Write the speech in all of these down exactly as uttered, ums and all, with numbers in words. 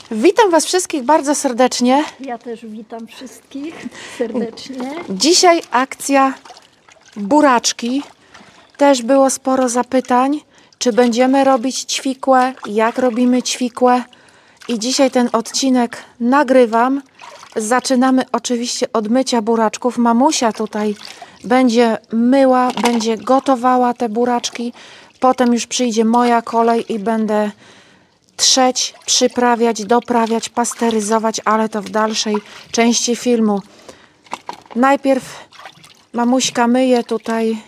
Witam Was wszystkich bardzo serdecznie. Ja też witam wszystkich serdecznie. Dzisiaj akcja buraczki. Też było sporo zapytań, czy będziemy robić ćwikłe, jak robimy ćwikłe. I dzisiaj ten odcinek nagrywam. Zaczynamy oczywiście od mycia buraczków. Mamusia tutaj będzie myła, będzie gotowała te buraczki. Potem już przyjdzie moja kolej i będę trzeć, przyprawiać, doprawiać, pasteryzować, ale to w dalszej części filmu. Najpierw mamuśka myje tutaj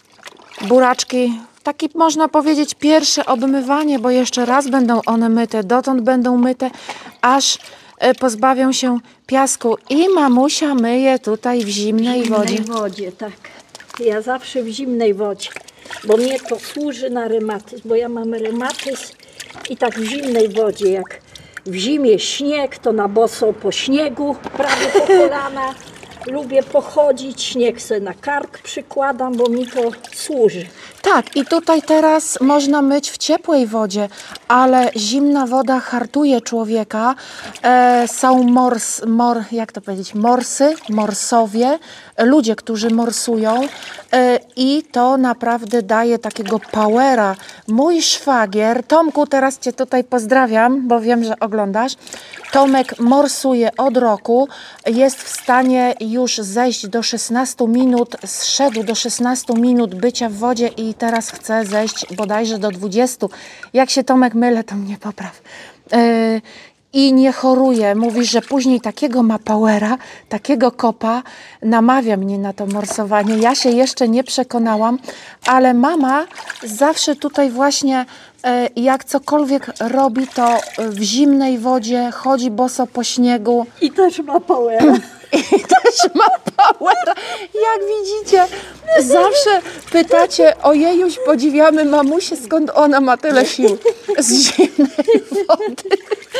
buraczki. Taki można powiedzieć pierwsze obmywanie, bo jeszcze raz będą one myte, dotąd będą myte, aż pozbawią się piasku. I mamusia myje tutaj w zimnej, w zimnej wodzie. wodzie, tak. Ja zawsze w zimnej wodzie, bo mnie to służy na reumatyzm, bo ja mam reumatyzm i tak w zimnej wodzie, jak w zimie śnieg, to na boso po śniegu, prawie po kolana. Lubię pochodzić, śnieg sobie na kark przykładam, bo mi to służy. Tak, i tutaj teraz można myć w ciepłej wodzie, ale zimna woda hartuje człowieka. E, są mors, mor, jak to powiedzieć, morsy, morsowie, ludzie, którzy morsują e, i to naprawdę daje takiego powera. Mój szwagier, Tomku, teraz Cię tutaj pozdrawiam, bo wiem, że oglądasz. Tomek morsuje od roku, jest w stanie już zejść do szesnastu minut, zszedł do szesnastu minut bycia w wodzie i teraz chce zejść bodajże do dwudziestu. Jak się Tomek mylę, to mnie popraw. Yy, I nie choruje. Mówi, że później takiego ma powera, takiego kopa. Namawia mnie na to morsowanie. Ja się jeszcze nie przekonałam, ale mama zawsze tutaj właśnie jak cokolwiek robi, to w zimnej wodzie, chodzi boso po śniegu. I też ma powera. I też ma powera. Jak widzicie, zawsze pytacie, ojejuś, podziwiamy mamusię, skąd ona ma tyle sił z zimnej wody.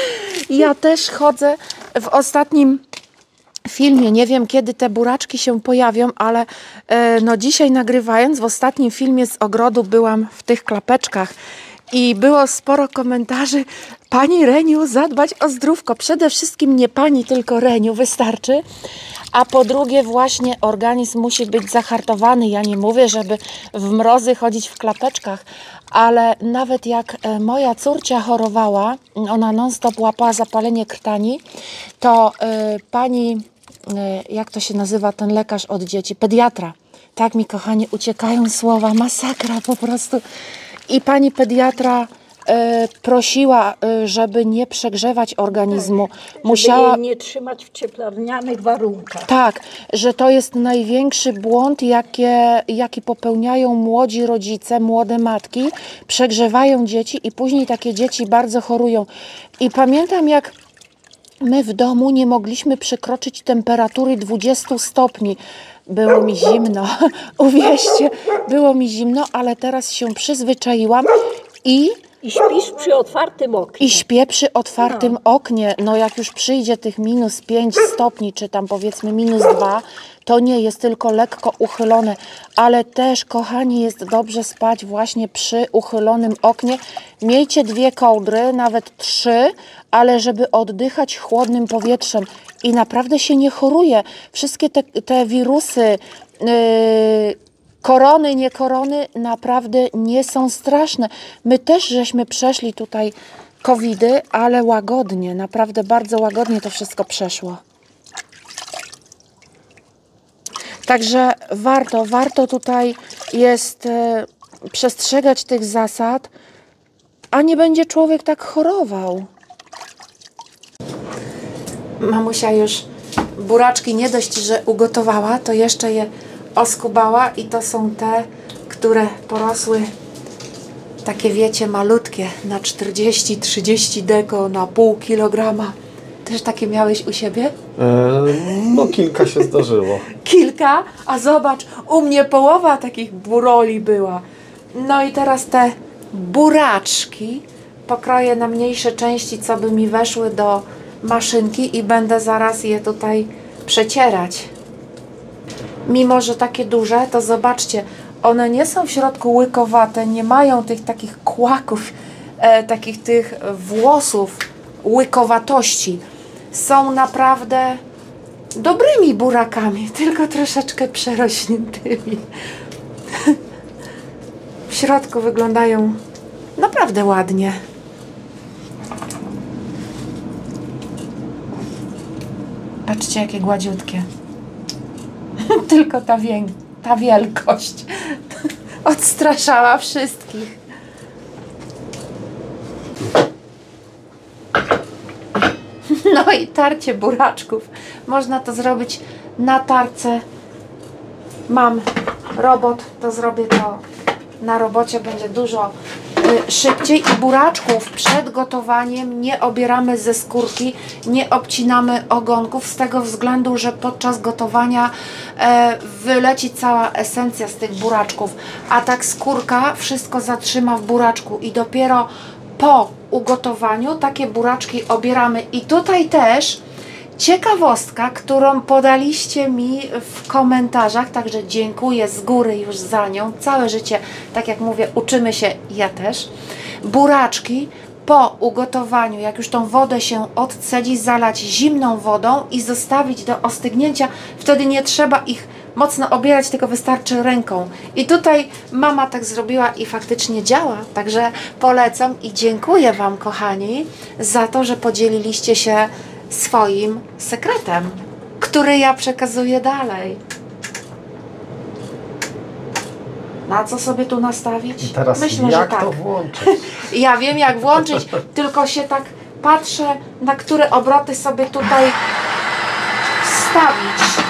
Ja też chodzę w ostatnim filmie, nie wiem kiedy te buraczki się pojawią, ale e, no dzisiaj nagrywając, w ostatnim filmie z ogrodu byłam w tych klapeczkach. I było sporo komentarzy, pani Reniu, zadbać o zdrówko. Przede wszystkim nie pani, tylko Reniu, wystarczy. A po drugie właśnie organizm musi być zahartowany. Ja nie mówię, żeby w mrozy chodzić w klapeczkach, ale nawet jak moja córcia chorowała, ona non stop łapała zapalenie krtani, to y, pani, y, jak to się nazywa ten lekarz od dzieci, pediatra. Tak mi kochani uciekają słowa, masakra po prostu. I pani pediatra e, prosiła, e, żeby nie przegrzewać organizmu. Tak, Musiała żeby jej nie trzymać w cieplarnianych warunkach. Tak, że to jest największy błąd, jakie, jaki popełniają młodzi rodzice, młode matki. Przegrzewają dzieci i później takie dzieci bardzo chorują. I pamiętam, jak my w domu nie mogliśmy przekroczyć temperatury dwudziestu stopni. Było mi zimno, uwierzcie, było mi zimno, ale teraz się przyzwyczaiłam i... I śpisz przy otwartym oknie. I śpię przy otwartym no. oknie. No jak już przyjdzie tych minus pięć stopni, czy tam powiedzmy minus dwa, to nie jest tylko lekko uchylone. Ale też, kochani, jest dobrze spać właśnie przy uchylonym oknie. Miejcie dwie kołdry, nawet trzy, ale żeby oddychać chłodnym powietrzem. I naprawdę się nie choruje. Wszystkie te, te wirusy... Yy, korony, nie korony, naprawdę nie są straszne. My też żeśmy przeszli tutaj covidy, ale łagodnie, naprawdę bardzo łagodnie to wszystko przeszło. Także warto, warto tutaj jest e, przestrzegać tych zasad, a nie będzie człowiek tak chorował. Mamusia już buraczki nie dość, że ugotowała, to jeszcze je oskubała i to są te, które porosły takie, wiecie, malutkie, na czterdzieści trzydzieści deko, na pół kilograma. Też takie miałeś u siebie? Eee, no kilka się zdarzyło. Kilka? A zobacz, u mnie połowa takich buroli była. No i teraz te buraczki pokroję na mniejsze części, co by mi weszły do maszynki i będę zaraz je tutaj przecierać. Mimo że takie duże, to zobaczcie, one nie są w środku łykowate, nie mają tych takich kłaków, e, takich tych włosów łykowatości. Są naprawdę dobrymi burakami, tylko troszeczkę przerośniętymi. W środku wyglądają naprawdę ładnie. Patrzcie, jakie gładziutkie. Tylko ta, wię ta wielkość odstraszała wszystkich. No i tarcie buraczków. Można to zrobić na tarce. Mam robot, to zrobię to na robocie, będzie dużo y, szybciej. I buraczków przed gotowaniem nie obieramy ze skórki, nie obcinamy ogonków, z tego względu, że podczas gotowania e, wyleci cała esencja z tych buraczków, a tak skórka wszystko zatrzyma w buraczku i dopiero po ugotowaniu takie buraczki obieramy. I tutaj też ciekawostka, którą podaliście mi w komentarzach, także dziękuję z góry już za nią. Całe życie, tak jak mówię, uczymy się, ja też. Buraczki po ugotowaniu, jak już tą wodę się odcedzi, zalać zimną wodą i zostawić do ostygnięcia. Wtedy nie trzeba ich mocno obierać, tylko wystarczy ręką. I tutaj mama tak zrobiła i faktycznie działa. Także polecam i dziękuję Wam, kochani, za to, że podzieliliście się swoim sekretem, który ja przekazuję dalej. Na co sobie tu nastawić? I teraz Myślę, jak że tak. to włączyć? Ja wiem, jak włączyć, tylko się tak patrzę, na które obroty sobie tutaj wstawić.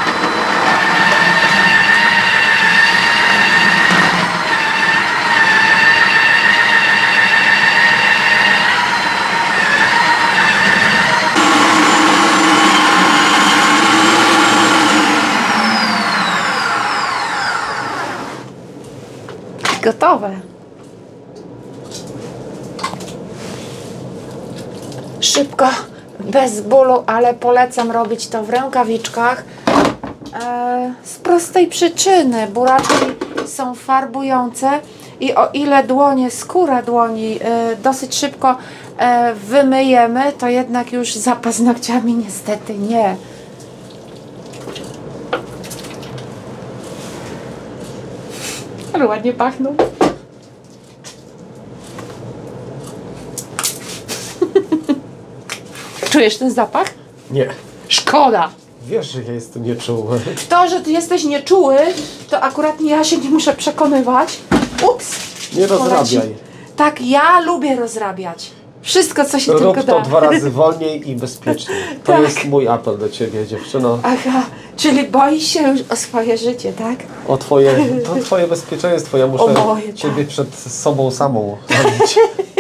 Gotowe. Szybko, bez bólu, ale polecam robić to w rękawiczkach e, z prostej przyczyny. Buraczki są farbujące i o ile dłonie, skórę dłoni e, dosyć szybko e, wymyjemy, to jednak już za paznokciami niestety nie. Ale ładnie pachną. Czujesz ten zapach? Nie. Szkoda. Wiesz, że ja jestem nieczuły. To, że ty jesteś nieczuły, to akurat ja się nie muszę przekonywać. Ups. Nie rozrabiaj. Tak, ja lubię rozrabiać. Wszystko, co się Rób tylko to da. dwa razy wolniej i bezpieczniej. To Tak. jest mój apel do Ciebie, dziewczyno. Aha, czyli boisz się już o swoje życie, tak? O Twoje, to twoje bezpieczeństwo. Ja muszę O moje, Ciebie przed sobą samą robić.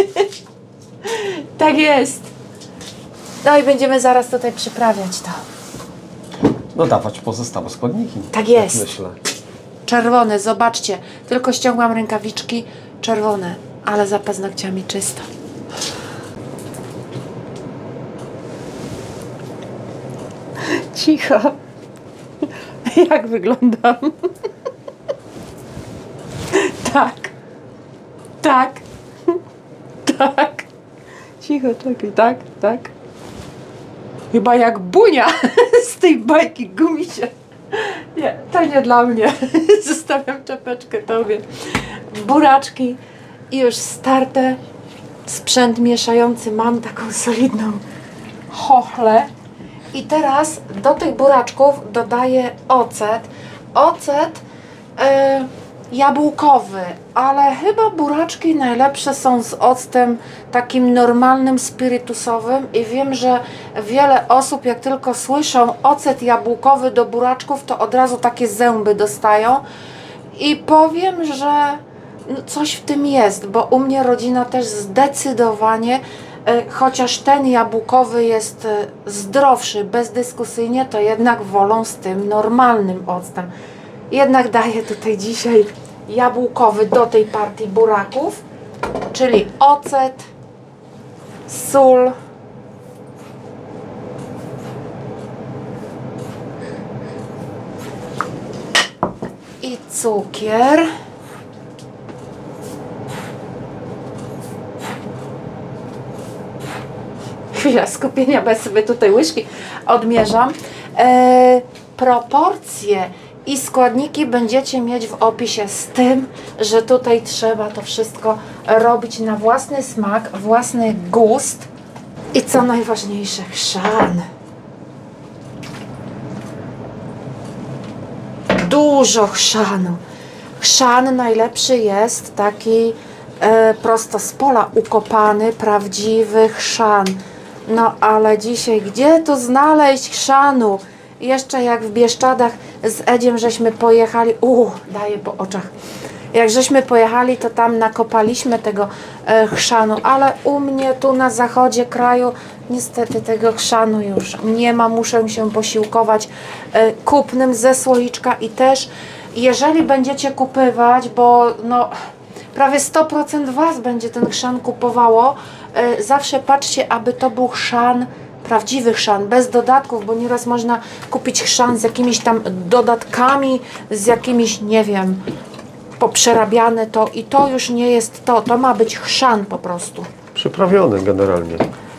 Tak jest. No i będziemy zaraz tutaj przyprawiać to. No dawać pozostałe składniki. Tak jest. Tak myślę. Czerwone, zobaczcie. Tylko ściągłam rękawiczki. Czerwone, ale za paznokciami czysto. Cicho. Jak wyglądam? Tak. Tak. Tak. Cicho, czekaj. Tak, tak. Chyba jak Bunia z tej bajki Gumisie. Nie, to nie dla mnie. Zostawiam czapeczkę tobie. Buraczki i już starte. Sprzęt mieszający mam, taką solidną chochlę. I teraz do tych buraczków dodaję ocet. Ocet e, jabłkowy, ale chyba buraczki najlepsze są z octem takim normalnym, spirytusowym i wiem, że wiele osób jak tylko słyszą ocet jabłkowy do buraczków, to od razu takie zęby dostają i powiem, że coś w tym jest, bo u mnie rodzina też zdecydowanie, chociaż ten jabłkowy jest zdrowszy, bezdyskusyjnie, to jednak wolą z tym normalnym octem. Jednak daję tutaj dzisiaj jabłkowy do tej partii buraków, czyli ocet, sól, i cukier. chwila skupienia, bo ja sobie tutaj łyżki odmierzam. E, proporcje i składniki będziecie mieć w opisie, z tym, że tutaj trzeba to wszystko robić na własny smak, własny gust i co najważniejsze, chrzan. Dużo chrzanu. Chrzan najlepszy jest taki e, prosto z pola ukopany, prawdziwy chrzan. No ale dzisiaj gdzie tu znaleźć chrzanu? Jeszcze jak w Bieszczadach z Edziem żeśmy pojechali, uuu, daję po oczach. Jak żeśmy pojechali, to tam nakopaliśmy tego e, chrzanu, ale u mnie tu na zachodzie kraju niestety tego chrzanu już nie ma. Muszę się posiłkować e, kupnym ze słoiczka i też jeżeli będziecie kupywać, bo no prawie sto procent Was będzie ten chrzan kupowało, e, zawsze patrzcie, aby to był chrzan, prawdziwy chrzan, bez dodatków, bo nieraz można kupić chrzan z jakimiś tam dodatkami, z jakimiś, nie wiem, poprzerabiane to i to już nie jest to, to ma być chrzan po prostu. Przyprawiony generalnie.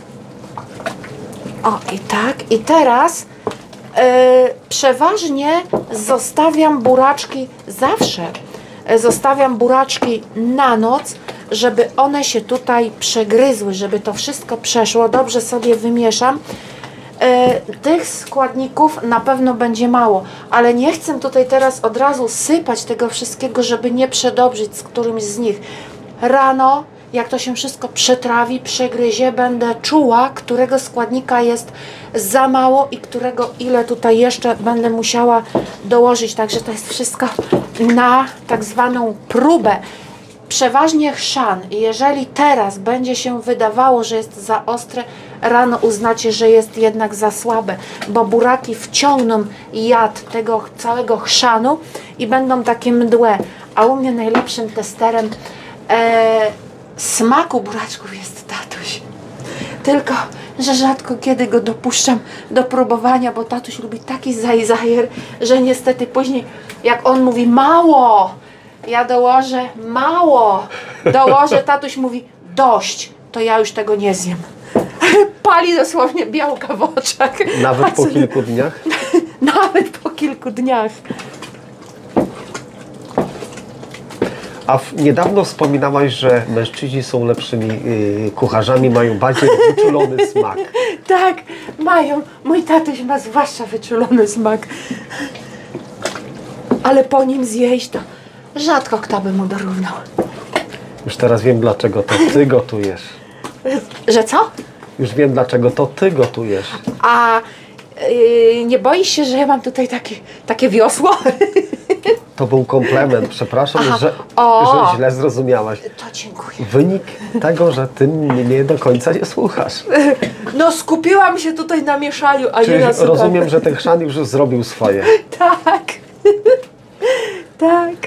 O i tak, i teraz yy, przeważnie zostawiam buraczki, zawsze yy, zostawiam buraczki na noc, żeby one się tutaj przegryzły, żeby to wszystko przeszło, dobrze sobie wymieszam. Yy, tych składników na pewno będzie mało, ale nie chcę tutaj teraz od razu sypać tego wszystkiego, żeby nie przedobrzyć z którymś z nich. Rano, jak to się wszystko przetrawi, przegryzie, będę czuła, którego składnika jest za mało i którego ile tutaj jeszcze będę musiała dołożyć. Także to jest wszystko na tak zwaną próbę. Przeważnie chrzan. Jeżeli teraz będzie się wydawało, że jest za ostre, rano uznacie, że jest jednak za słabe, bo buraki wciągną jad tego całego chrzanu i będą takie mdłe. A u mnie najlepszym testerem e, smaku buraczków jest tatuś. Tylko, że rzadko kiedy go dopuszczam do próbowania, bo tatuś lubi taki zajzajer, że niestety później jak on mówi mało, ja dołożę mało, dołożę, tatuś mówi dość, to ja już tego nie zjem. Pali dosłownie białka w oczach. Nawet A po co- kilku dniach? Nawet po kilku dniach. A w, niedawno wspominałaś, że mężczyźni są lepszymi yy, kucharzami, mają bardziej wyczulony smak. Tak, mają. Mój tatuś ma zwłaszcza wyczulony smak. Ale po nim zjeść to rzadko kto by mu dorównał. Już teraz wiem, dlaczego to ty gotujesz. Że co? Już wiem, dlaczego to ty gotujesz. A yy, nie boisz się, że ja mam tutaj takie, takie wiosło? To był komplement, przepraszam, Aha. że, O. że źle zrozumiałaś. To dziękuję. Wynik tego, że ty mnie do końca nie słuchasz. No skupiłam się tutaj na mieszaniu, a Czyli nie na słuchaniu. rozumiem, że ten chrzan już zrobił swoje. Tak. Tak.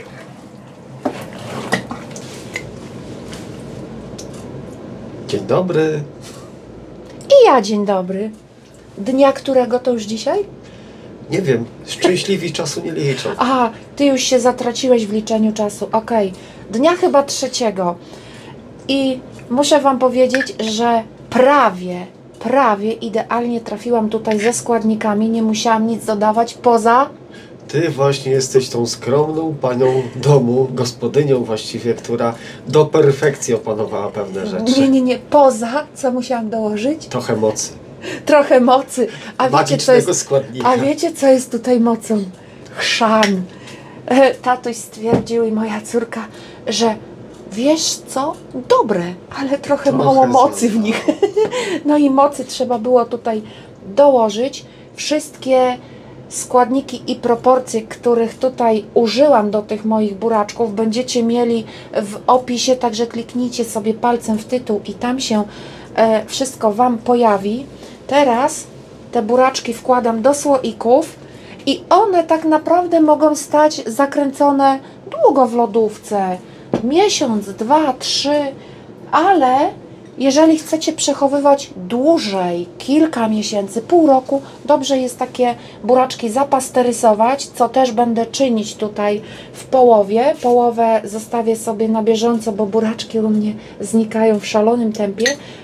Dzień dobry. I ja dzień dobry. Dnia którego to już dzisiaj? Nie wiem, szczęśliwi czasu nie liczą. Aha, ty już się zatraciłeś w liczeniu czasu. Okej. Dnia chyba trzeciego. I muszę wam powiedzieć, że prawie, prawie idealnie trafiłam tutaj ze składnikami. Nie musiałam nic dodawać poza... Ty właśnie jesteś tą skromną panią domu, gospodynią właściwie, która do perfekcji opanowała pewne rzeczy. Nie, nie, nie. Poza, co musiałam dołożyć? Trochę mocy. Trochę mocy. A wiecie, co Magicznego jest... składnika. A wiecie, co jest tutaj mocą? Chrzan. E, Tatuś stwierdził i moja córka, że wiesz co? Dobre, ale trochę, Trochę mało mocy w za- nich. No i mocy trzeba było tutaj dołożyć. Wszystkie składniki i proporcje, których tutaj użyłam do tych moich buraczków, będziecie mieli w opisie, także kliknijcie sobie palcem w tytuł i tam się e, wszystko wam pojawi. Teraz te buraczki wkładam do słoików i one tak naprawdę mogą stać zakręcone długo w lodówce. Miesiąc, dwa, trzy, ale jeżeli chcecie przechowywać dłużej, kilka miesięcy, pół roku, dobrze jest takie buraczki zapasteryzować, co też będę czynić tutaj w połowie. Połowę zostawię sobie na bieżąco, bo buraczki u mnie znikają w szalonym tempie,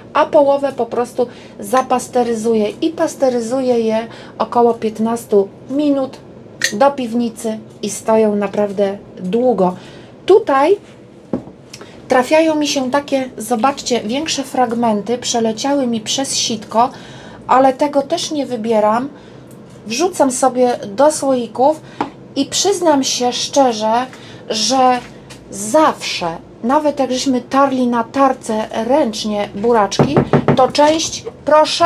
a połowę po prostu zapasteryzuję i pasteryzuję je około piętnaście minut do piwnicy i stoją naprawdę długo. Tutaj trafiają mi się takie, zobaczcie, większe fragmenty, przeleciały mi przez sitko, ale tego też nie wybieram. Wrzucam sobie do słoików i przyznam się szczerze, że zawsze, nawet jak żeśmy tarli na tarce ręcznie buraczki, to część, proszę,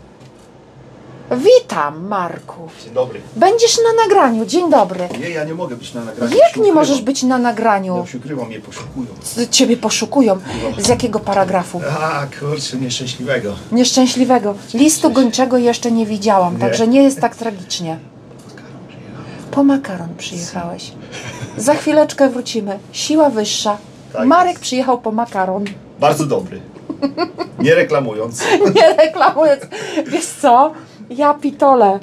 witam Marku. Dzień dobry. Będziesz na nagraniu, dzień dobry. Nie, ja nie mogę być na nagraniu. Jak się nie możesz ukrywam. być na nagraniu? Ja się ukrywam, mnie poszukują. Z- Ciebie poszukują. Z jakiego paragrafu? A, kurczę, nieszczęśliwego. Nieszczęśliwego. Listu gończego jeszcze nie widziałam, Nie. także nie jest tak tragicznie. Makaron przyjechał. Po makaron przyjechałeś. Za chwileczkę wrócimy. Siła wyższa. Tak Marek jest. przyjechał po makaron. Bardzo dobry. Nie reklamując. Nie reklamując. Wiesz co? Ja pitole.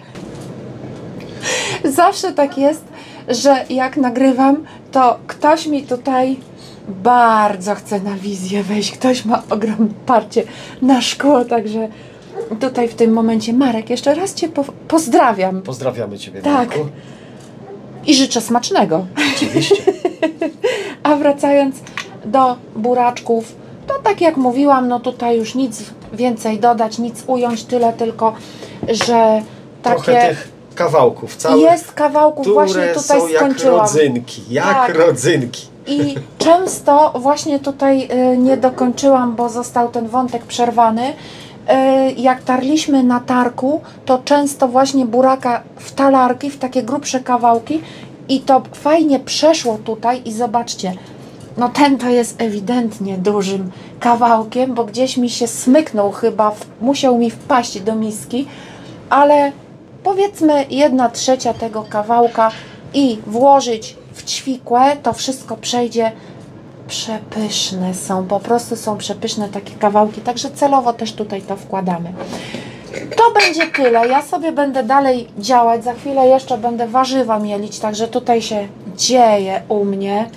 Zawsze tak jest, że jak nagrywam, to ktoś mi tutaj bardzo chce na wizję wejść. Ktoś ma ogromne parcie na szkło, także tutaj w tym momencie Marek, jeszcze raz Cię po pozdrawiam. Pozdrawiamy Ciebie, Tak. Marku. I życzę smacznego. Oczywiście. A wracając do buraczków, to tak jak mówiłam, no tutaj już nic więcej dodać, nic ująć, tyle tylko, że Trochę takie tych kawałków całych, jest kawałków, właśnie które tutaj są jak skończyłam. rodzynki, jak Tak. rodzynki. I często właśnie tutaj y, nie dokończyłam, bo został ten wątek przerwany. Y, jak tarliśmy na tarku, to często właśnie buraka w talarki, w takie grubsze kawałki i to fajnie przeszło tutaj i zobaczcie, no ten to jest ewidentnie dużym kawałkiem, bo gdzieś mi się smyknął chyba, w, musiał mi wpaść do miski, ale powiedzmy jedna trzecia tego kawałka i włożyć w ćwikłę, to wszystko przejdzie. Przepyszne są, po prostu są przepyszne takie kawałki, także celowo też tutaj to wkładamy. To będzie tyle, ja sobie będę dalej działać, za chwilę jeszcze będę warzywa mielić, także tutaj się dzieje u mnie.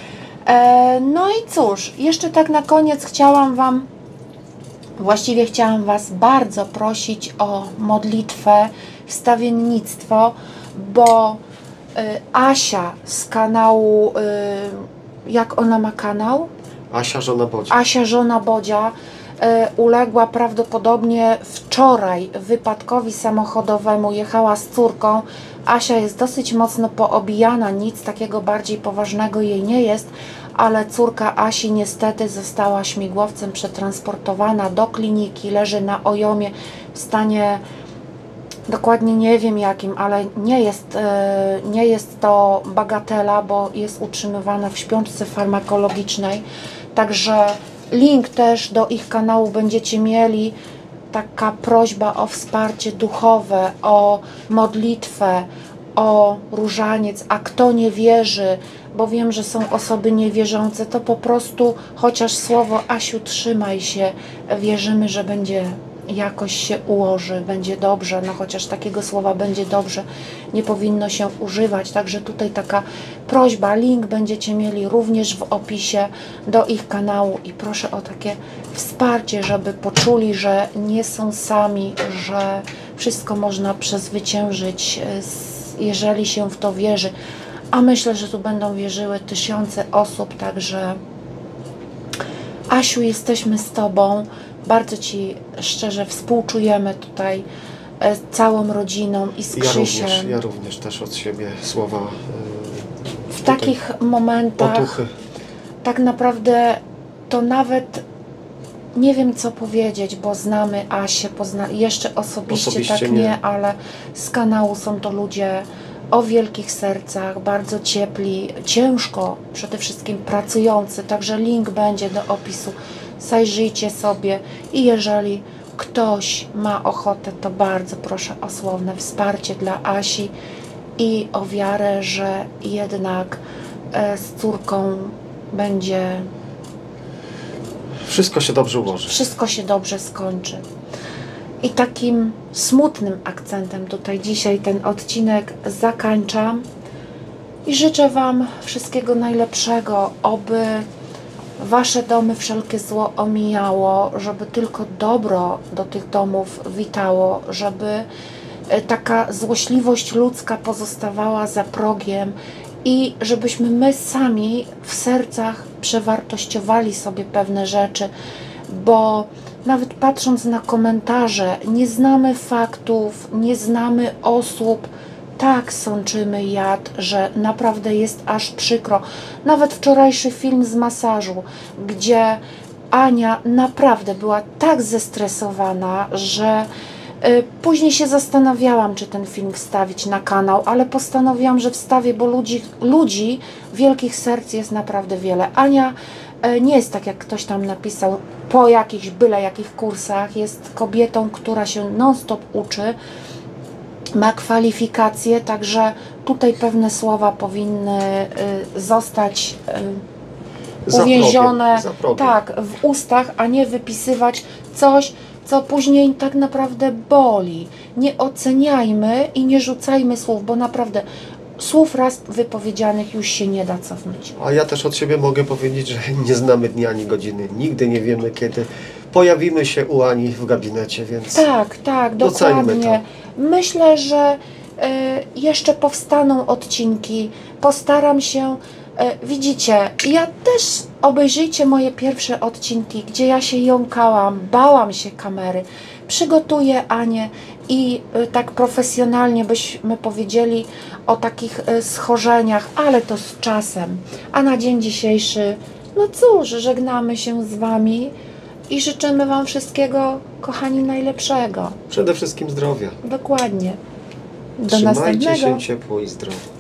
E, no i cóż, jeszcze tak na koniec chciałam Wam, właściwie chciałam Was bardzo prosić o modlitwę, wstawiennictwo, bo y, Asia z kanału, y, jak ona ma kanał? Asia, żona Bodzia. Asia, żona Bodzia, e, uległa prawdopodobnie wczoraj wypadkowi samochodowemu, jechała z córką. Asia jest dosyć mocno poobijana, nic takiego bardziej poważnego jej nie jest, ale córka Asi niestety została śmigłowcem przetransportowana do kliniki, leży na ojomie w stanie, dokładnie nie wiem jakim, ale nie jest, e, nie jest to bagatela, bo jest utrzymywana w śpiączce farmakologicznej. Także link też do ich kanału będziecie mieli. Taka prośba o wsparcie duchowe, o modlitwę, o różaniec, a kto nie wierzy, bo wiem, że są osoby niewierzące, to po prostu chociaż słowo Asiu, trzymaj się, wierzymy, że będzie jakoś się ułoży, będzie dobrze, no chociaż takiego słowa będzie dobrze nie powinno się używać, także tutaj taka prośba, link będziecie mieli również w opisie do ich kanału i proszę o takie wsparcie, żeby poczuli, że nie są sami, że wszystko można przezwyciężyć, jeżeli się w to wierzy, a myślę, że tu będą wierzyły tysiące osób, także Asiu, jesteśmy z Tobą. Bardzo Ci szczerze współczujemy tutaj e, całą rodziną i z Ja Krzysiem. również, ja również też od siebie słowa yy, W takich momentach otuchy. tak naprawdę to nawet nie wiem co powiedzieć, bo znamy Asię, pozna jeszcze osobiście, Osobiście tak nie. nie, ale z kanału są to ludzie o wielkich sercach, bardzo ciepli, ciężko przede wszystkim pracujący, także link będzie do opisu. Zajrzyjcie sobie i jeżeli ktoś ma ochotę, to bardzo proszę o słowne wsparcie dla Asi i o wiarę, że jednak e, z córką będzie, Wszystko się dobrze ułoży. wszystko się dobrze skończy. I takim smutnym akcentem tutaj dzisiaj ten odcinek zakończam i życzę Wam wszystkiego najlepszego, oby Wasze domy wszelkie zło omijało, żeby tylko dobro do tych domów witało, żeby taka złośliwość ludzka pozostawała za progiem i żebyśmy my sami w sercach przewartościowali sobie pewne rzeczy, bo nawet patrząc na komentarze, nie znamy faktów, nie znamy osób, tak sączymy jad, że naprawdę jest aż przykro. Nawet wczorajszy film z masażu, gdzie Ania naprawdę była tak zestresowana, że y, później się zastanawiałam, czy ten film wstawić na kanał, ale postanowiłam, że wstawię, bo ludzi, ludzi wielkich serc jest naprawdę wiele. Ania y, nie jest tak, jak ktoś tam napisał, po jakichś byle jakich kursach, jest kobietą, która się non-stop uczy, ma kwalifikacje, także tutaj pewne słowa powinny y, zostać y, Za uwięzione progiem, za progiem. tak, w ustach, a nie wypisywać coś, co później tak naprawdę boli. Nie oceniajmy i nie rzucajmy słów, bo naprawdę słów raz wypowiedzianych już się nie da cofnąć. A ja też od siebie mogę powiedzieć, że nie znamy dnia ani godziny. Nigdy nie wiemy, kiedy pojawimy się u Ani w gabinecie, więc Tak, tak, Doceńmy dokładnie. Myślę, że y, jeszcze powstaną odcinki. Postaram się, y, widzicie, ja też obejrzyjcie moje pierwsze odcinki, gdzie ja się jąkałam, bałam się kamery. Przygotuję Anię i y, tak profesjonalnie byśmy powiedzieli o takich y, schorzeniach, ale to z czasem. A na dzień dzisiejszy, no cóż, żegnamy się z Wami. I życzymy Wam wszystkiego, kochani, najlepszego. przede wszystkim zdrowia. Dokładnie. Do Trzymajcie następnego. się ciepło i zdrowo.